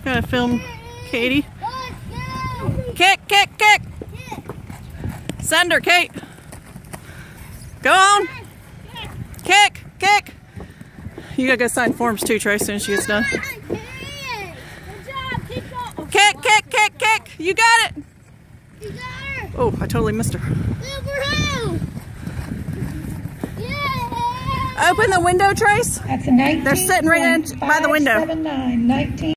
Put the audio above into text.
Gotta film Katie. Kick, kick, kick! Send her, Kate. Go on. Kick, kick. You gotta go sign forms too, Trey, as soon as she gets done. Kick, kick, kick, kick. You got it. Oh, I totally missed her. Open the window, Trace. That's a 19. They're sitting right in by the window. 579, 19.